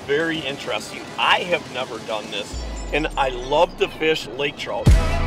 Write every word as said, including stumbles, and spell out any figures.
very interesting. I have never done this, and I love to fish lake trout.